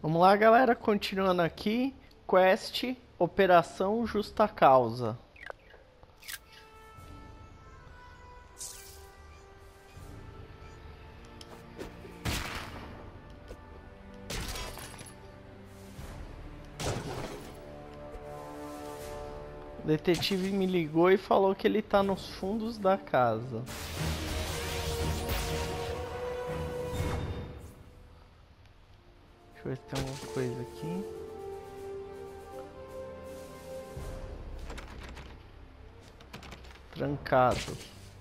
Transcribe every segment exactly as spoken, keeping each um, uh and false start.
Vamos lá, galera, continuando aqui. Quest Operação Justa Causa. O detetive me ligou e falou que ele tá nos fundos da casa. Deixa eu ver se tem alguma coisa aqui. Trancado.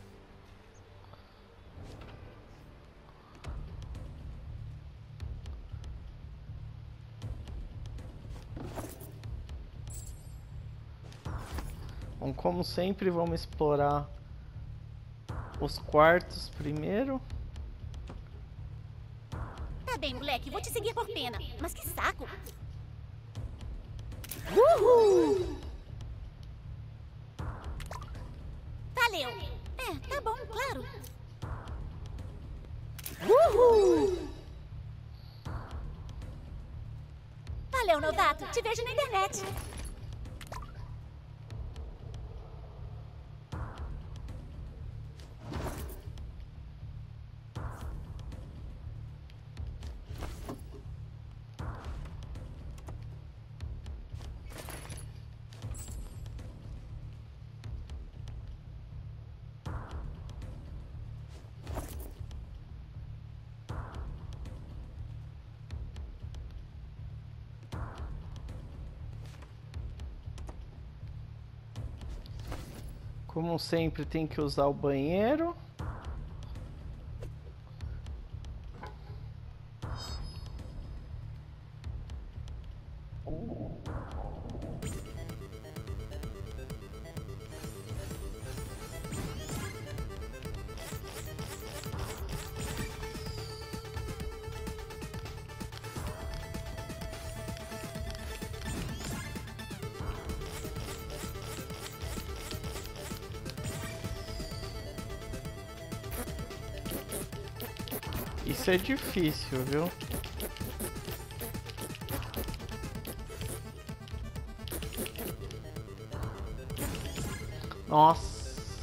Bom, como sempre, vamos explorar os quartos primeiro. Tá bem, moleque, vou te seguir por pena. Mas que saco! Uhul! Valeu! É, tá bom, claro. Uhul! Valeu, novato. Te vejo na internet. Como sempre, tem que usar o banheiro. Isso é difícil, viu? Nossa.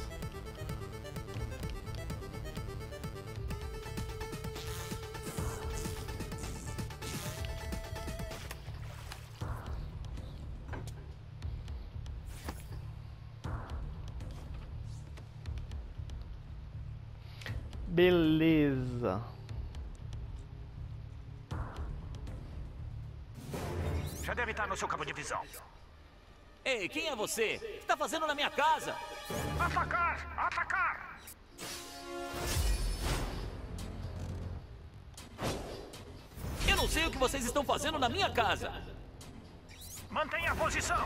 Beleza. Já deve estar no seu campo de visão. Ei, quem é você? O que está fazendo na minha casa? Atacar! Atacar! Eu não sei o que vocês estão fazendo na minha casa. Mantenha a posição.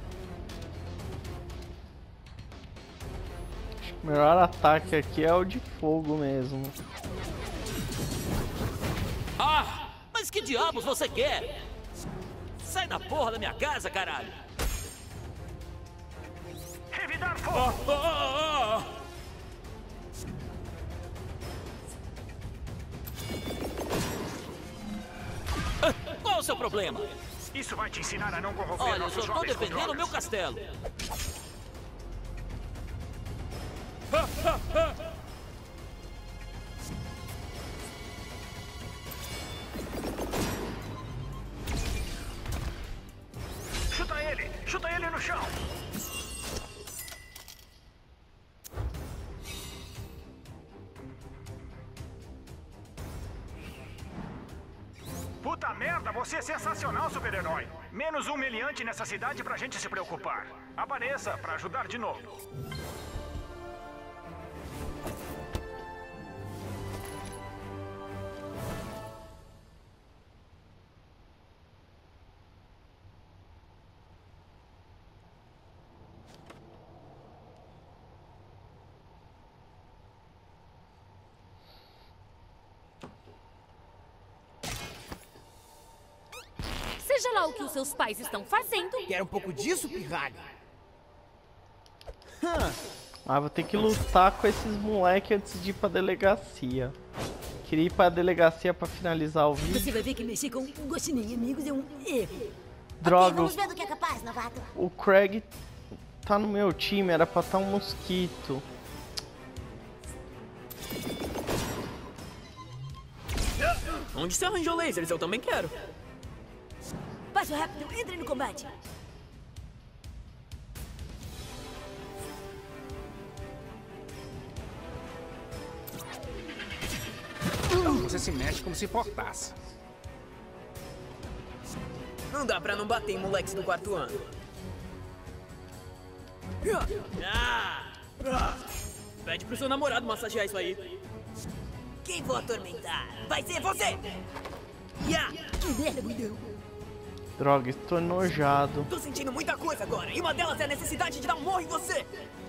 O melhor ataque aqui é o de fogo mesmo. Ah, mas que diabos você quer? Sai da porra da minha casa, caralho! Revidar fogo! Ah, ah, ah. Ah, qual é o seu problema? Isso vai te ensinar a não corromper Olha, eu nossos só tô jovens com defendendo o meu drogas. castelo. Chuta ele! Chuta ele no chão! Puta merda, você é sensacional, super-herói! Menos um meliante nessa cidade pra gente se preocupar. Apareça pra ajudar de novo. Seja lá o que os seus pais estão fazendo. Quer um pouco disso, pirralha? Ah, vou ter que lutar com esses moleques antes de ir pra delegacia. Queria ir pra delegacia pra finalizar o vídeo. Você vai ver que mexer com um gostinho de amigos é um erro. Droga, Ok, vamos ver do que é capaz, novato. o Craig tá no meu time, era pra estar um mosquito. Onde você arranjou lasers? Eu também quero. Passo rápido, entre no combate. Você se mexe como se importasse. Não dá pra não bater em moleques do quarto ano. Ah! Ah! Pede pro seu namorado massagear isso aí. Quem vou atormentar? Vai ser você! Yeah! Que merda, guidão. Droga, estou enojado. Tô sentindo muita coisa agora, e uma delas é a necessidade de dar um morro em você!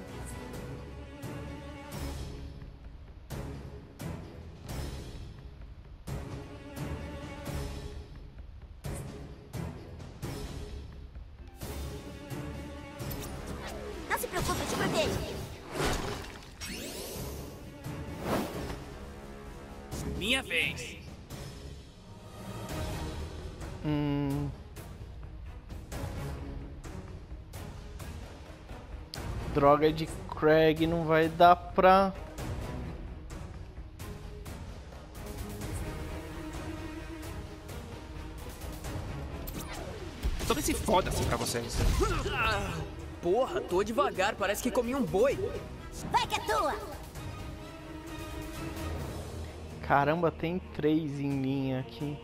Não se preocupe, eu te protejo. Minha vez. Hum... Droga de Craig, não vai dar pra... Talvez se foda assim pra vocês. Ah, porra, tô devagar, parece que comi um boi. Vai que é tua. Caramba, tem três em linha aqui.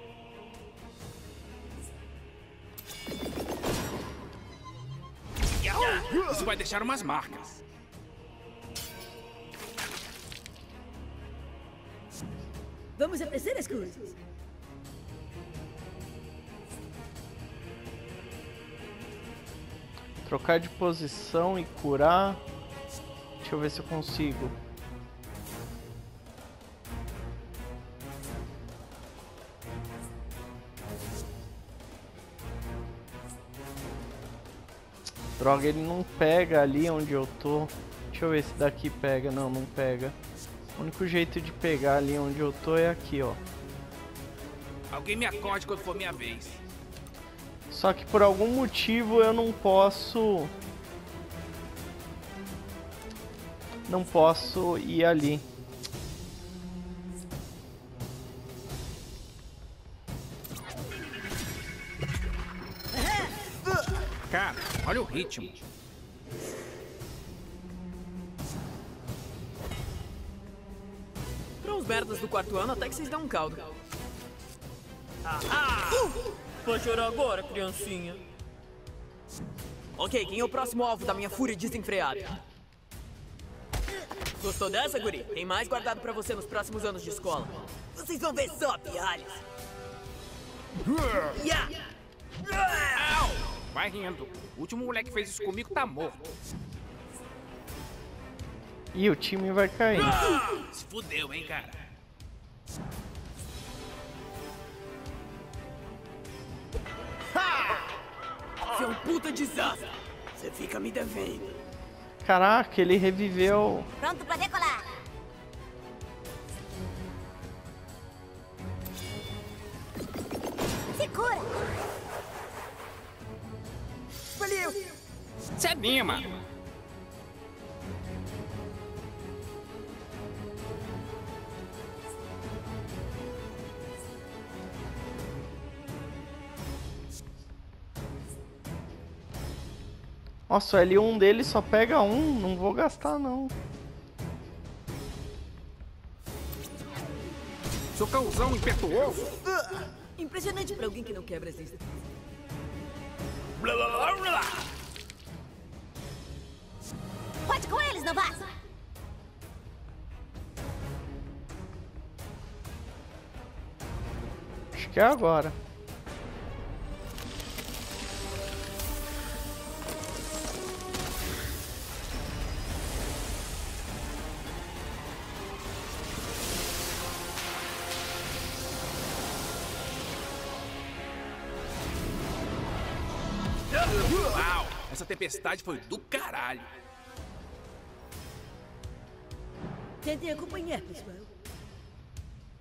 Isso vai deixar umas marcas. Vamos apressar as coisas. Trocar de posição e curar. Deixa eu ver se eu consigo. Droga, ele não pega ali onde eu tô. Deixa eu ver se daqui pega. Não, não pega. O único jeito de pegar ali onde eu tô é aqui, ó. Alguém me acorde quando for minha vez. Só que por algum motivo eu não posso... Não posso ir ali. Cara, olha o ritmo. Pra uns merdas do quarto ano, até que vocês dão um caldo. Ah, ah! Vai chorar agora, criancinha. Ok, quem é o próximo alvo da minha fúria desenfreada? Gostou dessa, guri? Tem mais guardado pra você nos próximos anos de escola. Vocês vão ver só, pirralhos. Yeah! Au! Vai rindo. O último moleque que fez isso comigo tá morto. E o time vai cair. Se fudeu, hein, cara. Você é um puta desastre. Você fica me devendo. Caraca, ele reviveu. Pronto pra decolar. Segura. Valeu! Se anima. Nossa, o L um dele só pega um. Não vou gastar, não. Socãozão impetuoso. Impressionante pra alguém que não quebra as listas. Blá, blá, blá, blá. Pode com eles, novato. Acho que é agora. Uau, essa tempestade foi do caralho. Tentem acompanhar, pessoal.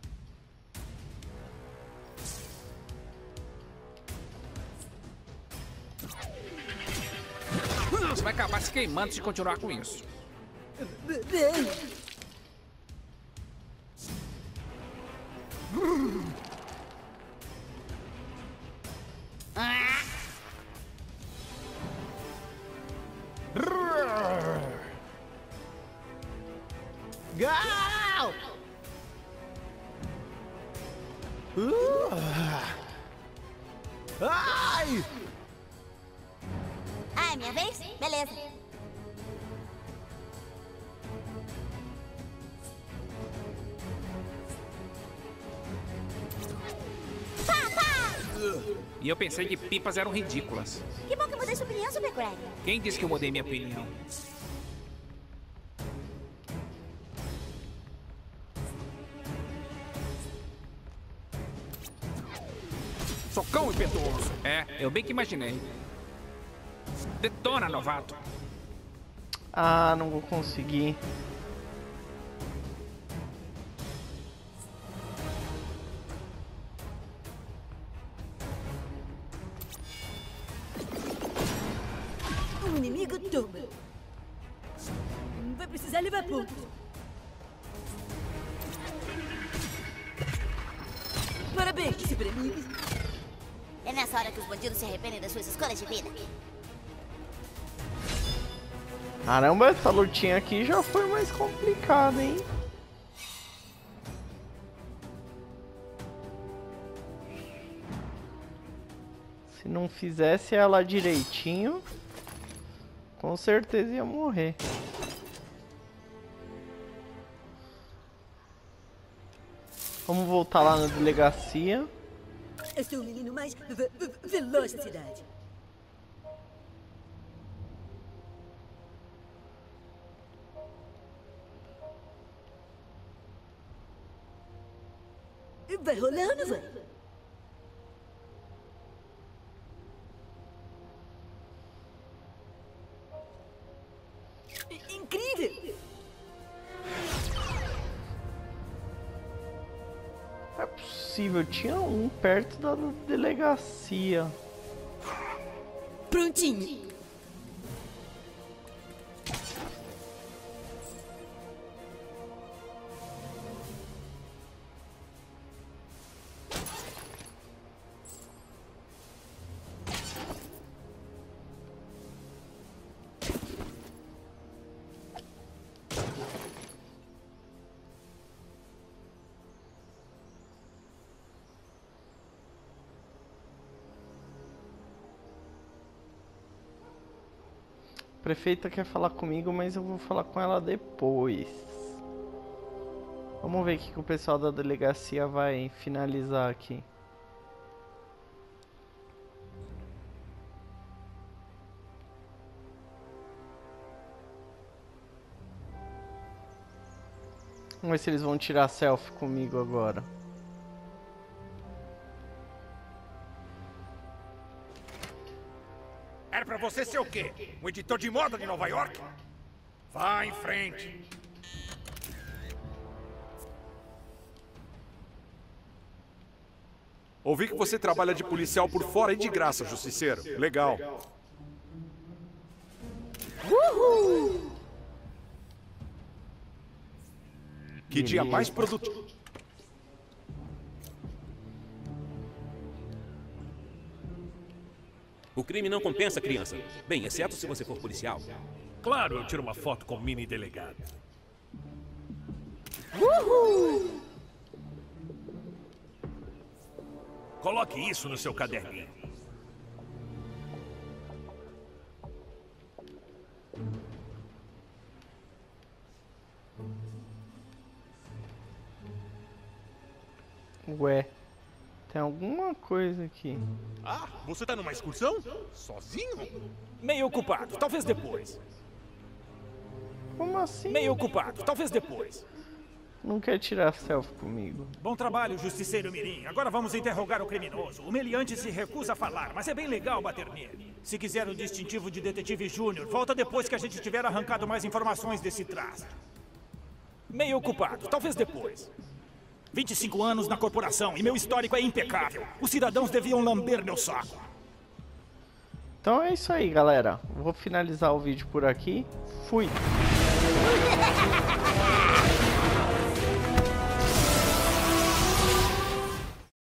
Você vai acabar se queimando se continuar com isso. Gal! Uh! Ai! Ah, é minha vez? Beleza. Pá, pá! E eu pensei que pipas eram ridículas. Que bom que mudei sua opinião, Super Craig. Quem disse que eu mudei minha opinião? Socão impetuoso. É, eu bem que imaginei. Detona, novato. Ah, não vou conseguir. Um inimigo toma. Vai precisar levar pontos. Parabéns, super amigos. É nessa hora que os bandidos se arrependem das suas escolhas de vida. Caramba, essa lutinha aqui já foi mais complicada, hein? Se não fizesse ela direitinho, com certeza ia morrer. Vamos voltar lá na delegacia. Eu sou o menino mais ve- ve- veloz da cidade. Vai rolar ou não vai? Incrível! Não é possível, tinha um perto da delegacia. Prontinho. A prefeita quer falar comigo, mas eu vou falar com ela depois. Vamos ver o que, que o pessoal da delegacia vai finalizar aqui. Vamos ver se eles vão tirar selfie comigo agora. Era pra você ser o quê? Um editor de moda de Nova York? Vá em frente. Ouvi que você trabalha de policial por fora e de graça, justiceiro. Legal. Uhul! Que dia mais produtivo. O crime não compensa, criança. Bem, exceto se você for policial. Claro, eu tiro uma foto com o mini delegado. Uhul! Coloque isso no seu caderninho. Ué, tem alguma coisa aqui. Ah, você tá numa excursão? Sozinho? Meio ocupado, talvez depois. Como assim? Meio ocupado, talvez depois. Não quer tirar selfie comigo. Bom trabalho, Justiceiro Mirim. Agora vamos interrogar o criminoso. O meliante se recusa a falar, mas é bem legal bater nele. Se quiser o distintivo de detetive júnior, volta depois que a gente tiver arrancado mais informações desse traste. Meio ocupado, talvez depois. vinte e cinco anos na corporação e meu histórico é impecável. Os cidadãos deviam lamber meu saco. Então é isso aí, galera. Vou finalizar o vídeo por aqui. Fui!